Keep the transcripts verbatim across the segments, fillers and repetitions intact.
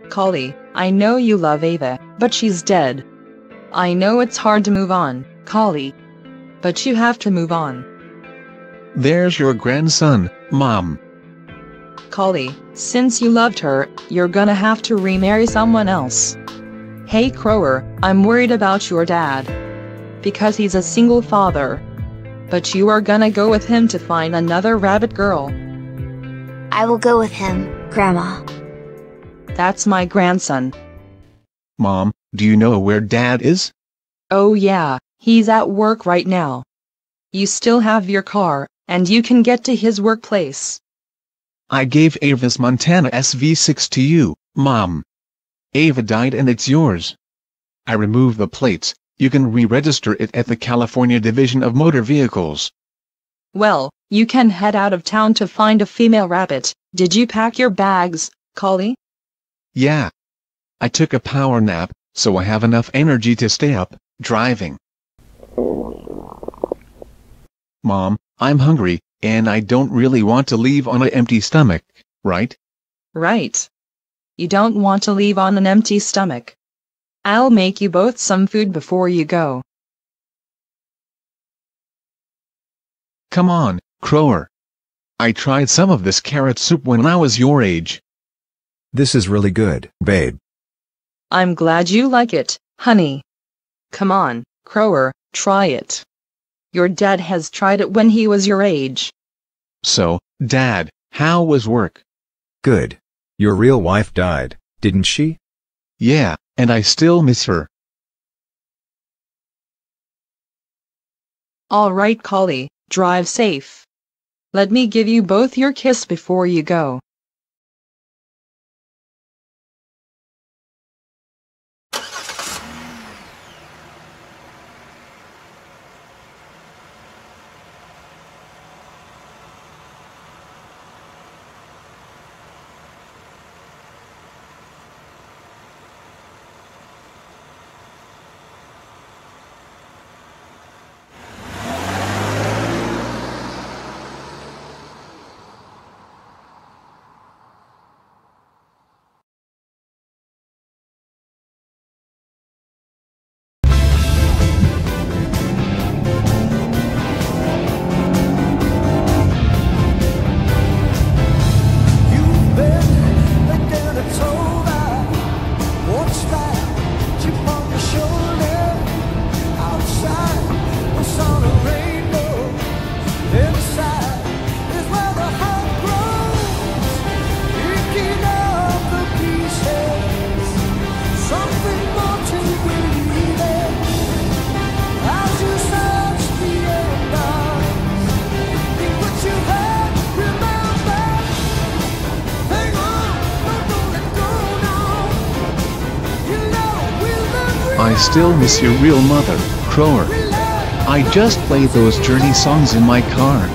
Collie, I know you love Ava, but she's dead. I know it's hard to move on, Collie. But you have to move on. There's your grandson, Mom. Collie, since you loved her, you're gonna have to remarry someone else. Hey Crower, I'm worried about your dad. Because he's a single father. But you are gonna go with him to find another rabbit girl. I will go with him, Grandma. That's my grandson. Mom, do you know where Dad is? Oh yeah, he's at work right now. You still have your car, and you can get to his workplace. I gave Ava's Montana S V six to you, Mom. Ava died and it's yours. I removed the plates. You can re-register it at the California Division of Motor Vehicles. Well, you can head out of town to find a female rabbit. Did you pack your bags, Collie? Yeah. I took a power nap, so I have enough energy to stay up, driving. Mom, I'm hungry, and I don't really want to leave on an empty stomach, right? Right. You don't want to leave on an empty stomach. I'll make you both some food before you go. Come on, Crower. I tried some of this carrot soup when I was your age. This is really good, babe. I'm glad you like it, honey. Come on, Crower, try it. Your dad has tried it when he was your age. So, Dad, how was work? Good. Your real wife died, didn't she? Yeah, and I still miss her. All right, Collie, drive safe. Let me give you both your kiss before you go. I still miss your real mother, Crower. I just play those Journey songs in my car.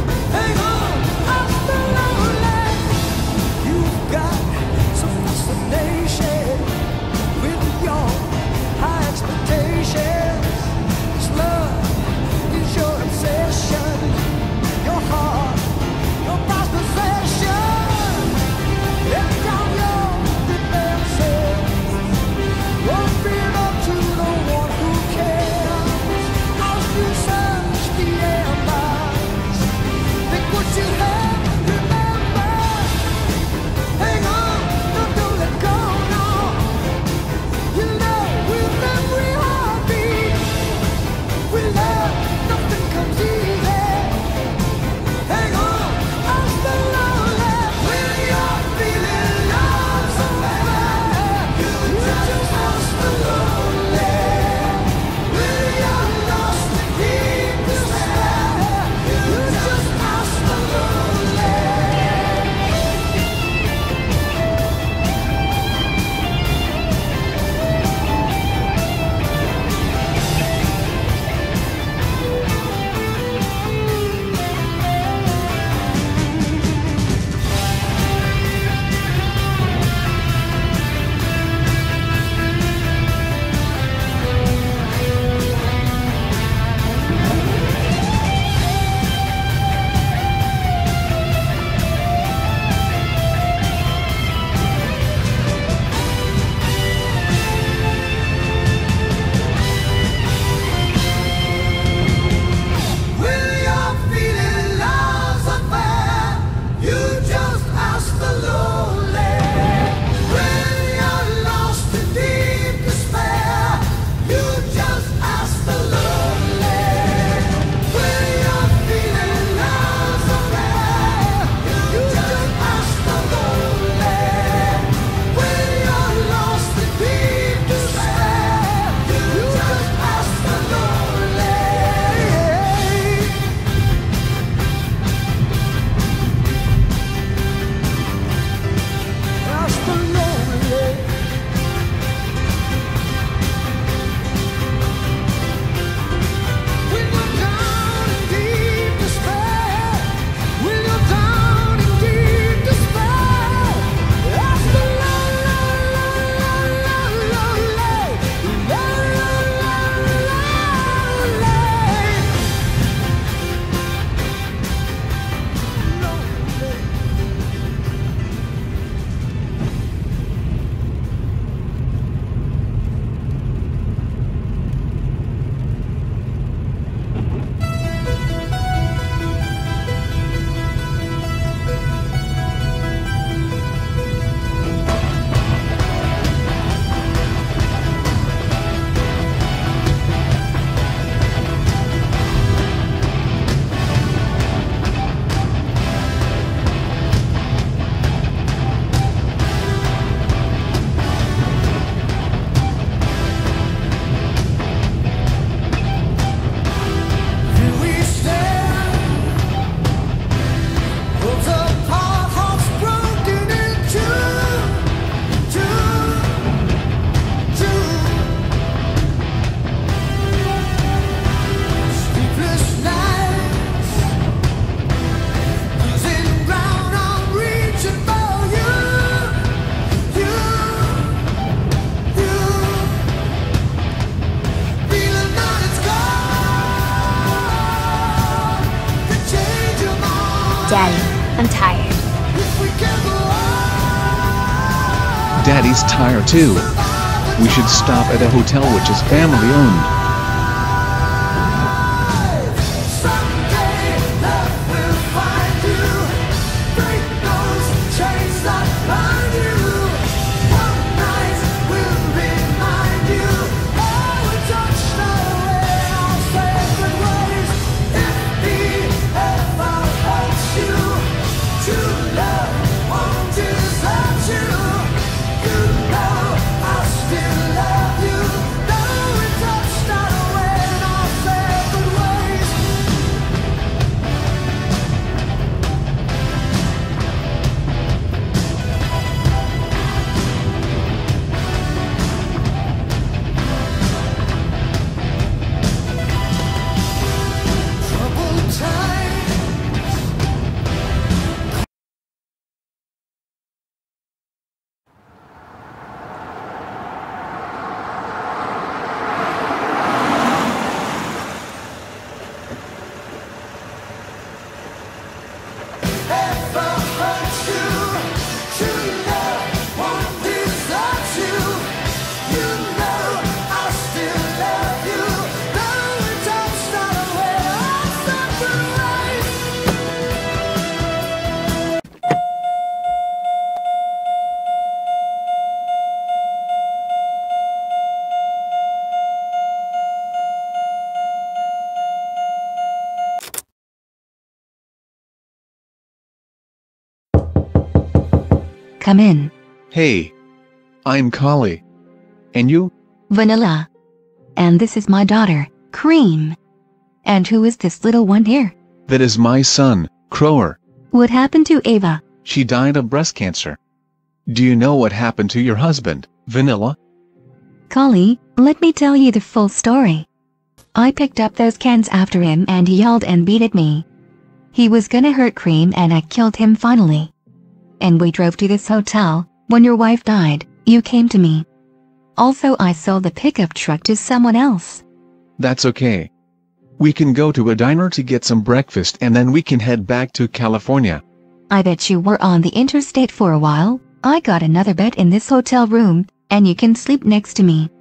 Daddy's tired too. We should stop at a hotel which is family owned. Come in. Hey. I'm Cali. And you? Vanilla. And this is my daughter, Cream. And who is this little one here? That is my son, Crower. What happened to Ava? She died of breast cancer. Do you know what happened to your husband, Vanilla? Cali, let me tell you the full story. I picked up those cans after him and he yelled and beat at me. He was gonna hurt Cream and I killed him finally. And we drove to this hotel. When your wife died, you came to me. Also, I sold the pickup truck to someone else. That's okay. We can go to a diner to get some breakfast and then we can head back to California. I bet you were on the interstate for a while. I got another bed in this hotel room, and you can sleep next to me.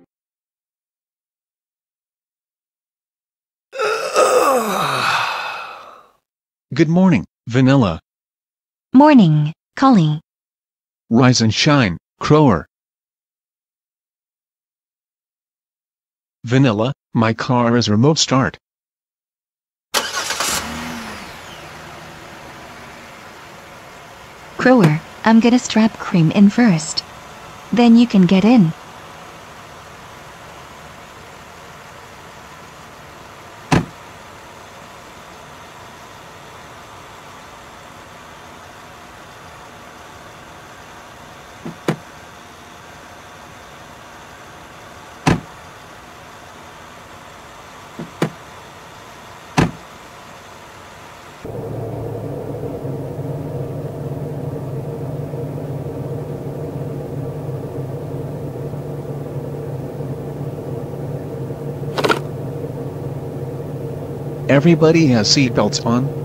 Good morning, Vanilla. Morning, Cali. Rise and shine, Crower. Vanilla, my car is remote start. Crower, I'm gonna strap Cream in first. Then you can get in. Everybody has seatbelts on?